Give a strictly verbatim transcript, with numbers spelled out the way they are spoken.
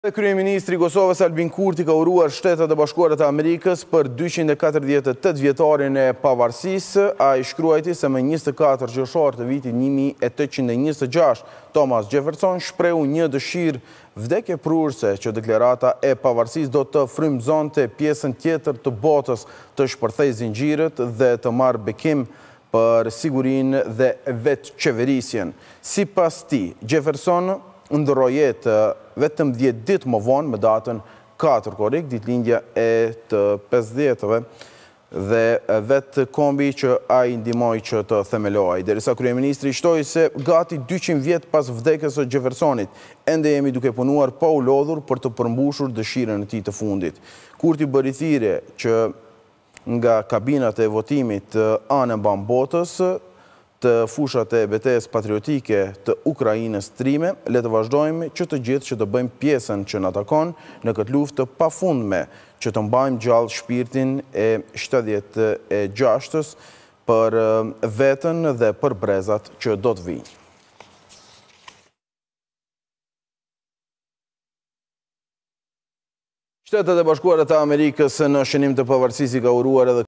Kryeministri i Kosovës Albin Kurti ka uruar Shtetet e Bashkuara të Amerikës për dyqind e katërdhjetë e tetë vjetorin e pavarësisë. Ai shkruajti se me njëzet e katër qershor të vitit një mijë e tetëqind e njëzet e gjashtë, Thomas Jefferson shprehu një dëshirë vdekjeprurëse që deklarata e pavarësisë do të frymëzonte pjesën tjetër të botës, të shpërthejë zinxhirët dhe të marrë bekim për sigurinë dhe vetëqeverisjen. Sipas tij, Jefferson ndërroi jetë vetëm dhjetë ditë më vonë me datën katër korrik, ditëlindja e të pesëdhjetëve, dhe vetë kombi që ai ndihmoi që të themelohej. Derisa kryeministri shtoi se gati dyqind vjet pas vdekjes së Jeffersonit, ende jemi duke punuar pa u lodhur për të përmbushur dëshirën e tij të fundit. Kurti bëri thirrje që nga kabinat e votimit anë mban botës, të fushat e betejës patriotike të Ukrainës trime, le të vazhdojmë që të gjithë që të bëjmë pjesën që na takon në këtë luftë të pafundme, që të mbajmë gjallë shpirtin e shtatëdhjetë e gjashtës për veten dhe për brezat që do të vijnë. Shtetet e Bashkuara të Amerikës në shënim të pavarësisë i ka uruar edhe